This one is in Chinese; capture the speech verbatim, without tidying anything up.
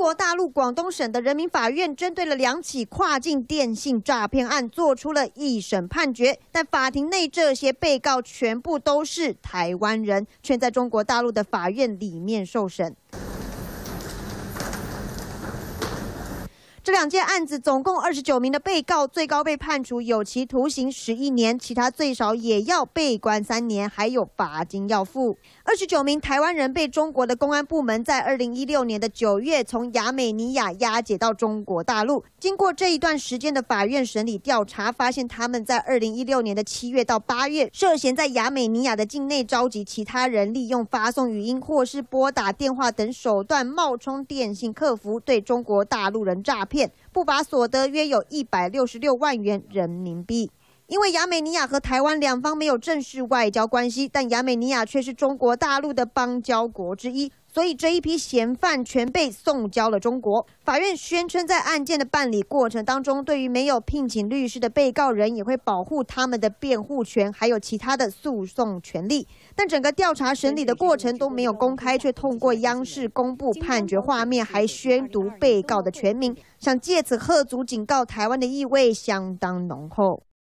国大陆广东省的人民法院针对了两起跨境电信诈骗案做出了一审判决，但法庭内这些被告全部都是台湾人，却在中国大陆的法院里面受审。 这两件案子总共二十九名的被告，最高被判处有期徒刑十一年，其他最少也要被关三年，还有罚金要付。二十九名台湾人被中国的公安部门在二零一六年的九月从亚美尼亚押解到中国大陆。经过这一段时间的法院审理调查，发现他们在二零一六年的七月到八月，涉嫌在亚美尼亚的境内召集其他人，利用发送语音或是拨打电话等手段，冒充电信客服，对中国大陆人诈骗。 不法所得约有一百六十六万元人民币。因为亚美尼亚和台湾两方没有正式外交关系，但亚美尼亚却是中国大陆的邦交国之一，所以这一批嫌犯全被送交了中国。法院宣称，在案件的办理过程当中，对于没有聘请律师的被告人，也会保护他们的辩护权，还有其他的诉讼权利。但整个调查审理的过程都没有公开，却通过央视公布判决画面，还宣读被告的全名，想借此吓阻警告台湾的意味相当浓厚。